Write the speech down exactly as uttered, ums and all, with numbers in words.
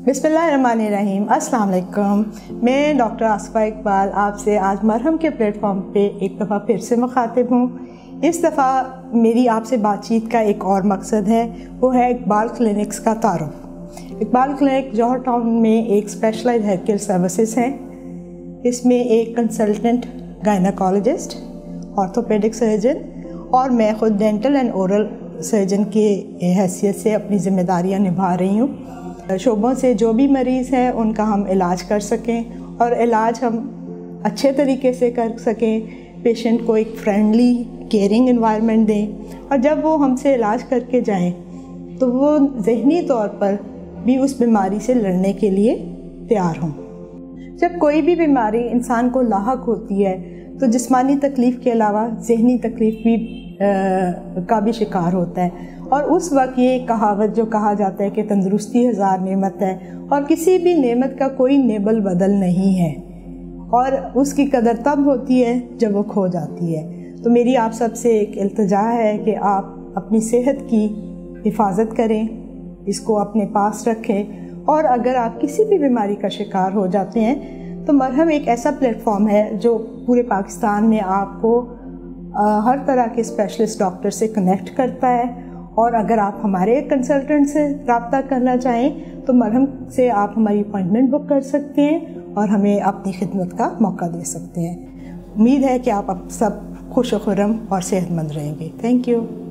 बिस्मिल्लाहिर्रहमानिर्रहीम। अस्सलाम वालेकुम। मैं डॉक्टर आसिफा इकबाल आपसे आज मरहम के प्लेटफॉर्म पे एक दफ़ा फिर से मुखातिब हूँ। इस दफ़ा मेरी आपसे बातचीत का एक और मकसद है, वो है इकबाल क्लिनिक्स का तारुफ। इकबाल क्लिनिक जौहर टाउन में एक स्पेशलाइज्ड हेल्थ केयर सर्विसेज हैं। इसमें एक कंसल्टेंट गायनेकोलॉजिस्ट, ऑर्थोपेडिक सर्जन और मैं ख़ुद डेंटल एंड ओरल सर्जन की हैसियत से अपनी ज़िम्मेदारियाँ निभा रही हूँ। शोबों से जो भी मरीज़ हैं उनका हम इलाज कर सकें और इलाज हम अच्छे तरीके से कर सकें, पेशेंट को एक फ्रेंडली केयरिंग एनवायरनमेंट दें और जब वो हमसे इलाज करके जाएं तो वो ज़हनी तौर पर भी उस बीमारी से लड़ने के लिए तैयार हों। जब कोई भी बीमारी इंसान को लाहक होती है तो जिस्मानी तकलीफ़ के अलावा ज़हनी तकलीफ़ भी आ, का भी शिकार होता है और उस वक्त ये कहावत जो कहा जाता है कि तंदुरुस्ती हज़ार नेमत है और किसी भी नेमत का कोई नेबल बदल नहीं है और उसकी कदर तब होती है जब वो खो जाती है। तो मेरी आप सबसे एक इल्तिजा है कि आप अपनी सेहत की हिफाजत करें, इसको अपने पास रखें और अगर आप किसी भी बीमारी का शिकार हो जाते हैं तो मरहम एक ऐसा प्लेटफॉर्म है जो पूरे पाकिस्तान में आपको आ, हर तरह के स्पेशलिस्ट डॉक्टर से कनेक्ट करता है और अगर आप हमारे कंसल्टेंट से रब्ता करना चाहें तो मरहम से आप हमारी अपॉइंटमेंट बुक कर सकते हैं और हमें अपनी खिदमत का मौका दे सकते हैं। उम्मीद है कि आप अब सब खुश व खुर्रम और सेहतमंद रहेंगे। Thank you.